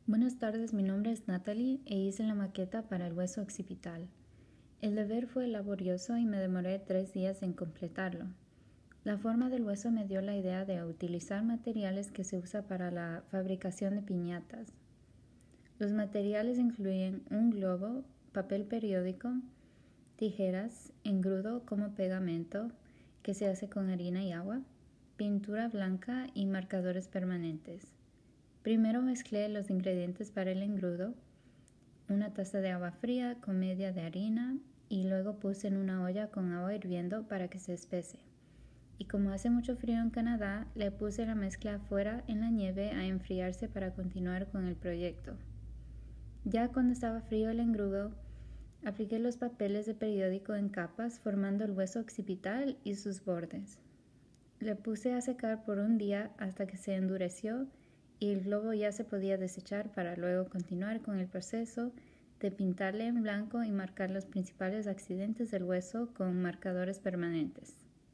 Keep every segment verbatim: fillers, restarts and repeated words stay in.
Buenas tardes, mi nombre es Natalie e hice la maqueta para el hueso occipital. El deber fue laborioso y me demoré tres días en completarlo. La forma del hueso me dio la idea de utilizar materiales que se usa para la fabricación de piñatas. Los materiales incluyen un globo, papel periódico, tijeras, engrudo como pegamento que se hace con harina y agua, pintura blanca y marcadores permanentes. Primero mezclé los ingredientes para el engrudo, una taza de agua fría con media de harina y luego puse en una olla con agua hirviendo para que se espese. Y como hace mucho frío en Canadá, le puse la mezcla afuera en la nieve a enfriarse para continuar con el proyecto. Ya cuando estaba frío el engrudo, apliqué los papeles de periódico en capas formando el hueso occipital y sus bordes. Le puse a secar por un día hasta que se endureció y el globo ya se podía desechar para luego continuar con el proceso de pintarle en blanco y marcar los principales accidentes del hueso con marcadores permanentes.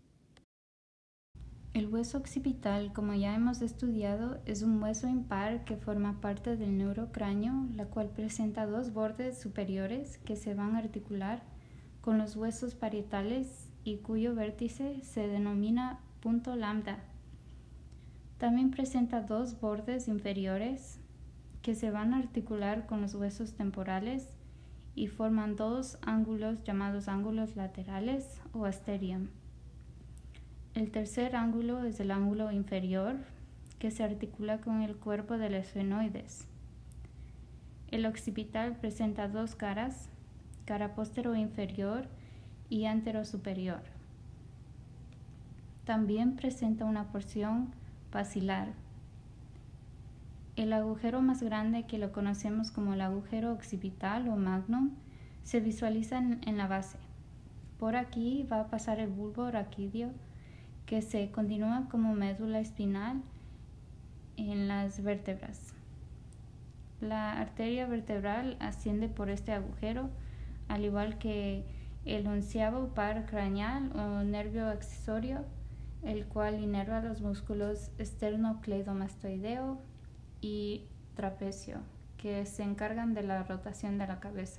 El hueso occipital, como ya hemos estudiado, es un hueso impar que forma parte del neurocráneo, la cual presenta dos bordes superiores que se van a articular con los huesos parietales y cuyo vértice se denomina punto lambda. También presenta dos bordes inferiores que se van a articular con los huesos temporales y forman dos ángulos llamados ángulos laterales o asterium. El tercer ángulo es el ángulo inferior que se articula con el cuerpo del esfenoides. El occipital presenta dos caras, cara postero inferior y antero superior. También presenta una porción basilar. El agujero más grande, que lo conocemos como el agujero occipital o magnum, se visualiza en, en la base. Por aquí va a pasar el bulbo raquídeo, que se continúa como médula espinal en las vértebras. La arteria vertebral asciende por este agujero, al igual que el onceavo par craneal o nervio accesorio, el cual inerva los músculos esternocleidomastoideo y trapecio, que se encargan de la rotación de la cabeza.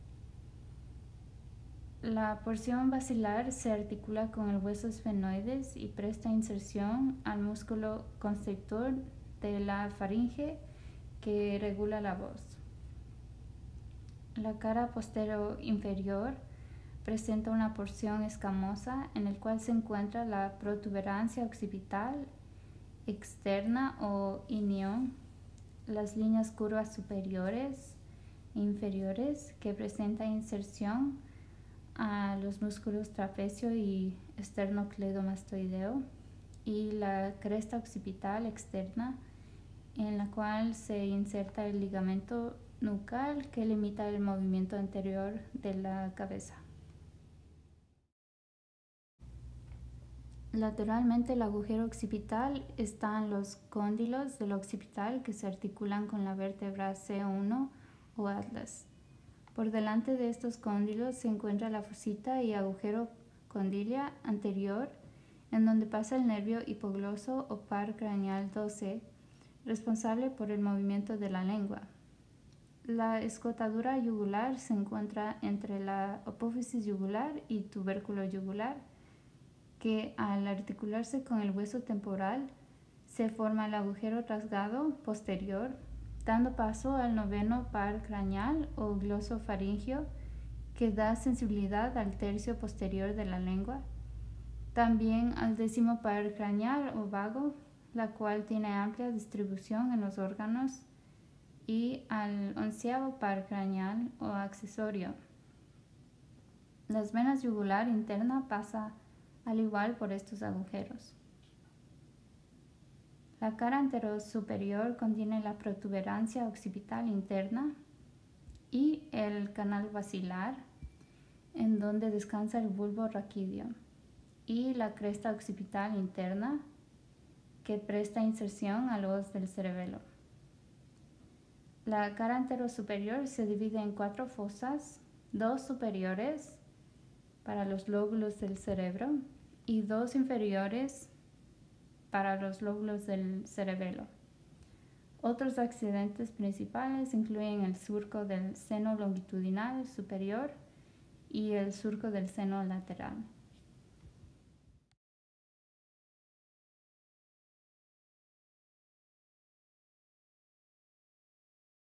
La porción basilar se articula con el hueso esfenoides y presta inserción al músculo constrictor de la faringe que regula la voz. La cara postero inferior presenta una porción escamosa en el cual se encuentra la protuberancia occipital externa o inión, las líneas curvas superiores e inferiores que presenta inserción a los músculos trapecio y esternocleidomastoideo, y la cresta occipital externa en la cual se inserta el ligamento nucal que limita el movimiento anterior de la cabeza. Lateralmente el agujero occipital están los cóndilos del occipital que se articulan con la vértebra C uno o atlas. Por delante de estos cóndilos se encuentra la fosita y agujero condilia anterior, en donde pasa el nervio hipogloso o par craneal doce, responsable por el movimiento de la lengua. La escotadura yugular se encuentra entre la apófisis yugular y tubérculo yugular, que al articularse con el hueso temporal se forma el agujero rasgado posterior, dando paso al noveno par craneal o glosofaringio, que da sensibilidad al tercio posterior de la lengua, también al décimo par craneal o vago, la cual tiene amplia distribución en los órganos, y al onceavo par craneal o accesorio. Las venas yugular interna pasa al igual por estos agujeros. La cara anterosuperior contiene la protuberancia occipital interna y el canal basilar, en donde descansa el bulbo raquídeo, y la cresta occipital interna, que presta inserción al os del cerebelo. La cara anterosuperior se divide en cuatro fosas, dos superiores para los lóbulos del cerebro y dos inferiores para los lóbulos del cerebelo. Otros accidentes principales incluyen el surco del seno longitudinal superior y el surco del seno lateral.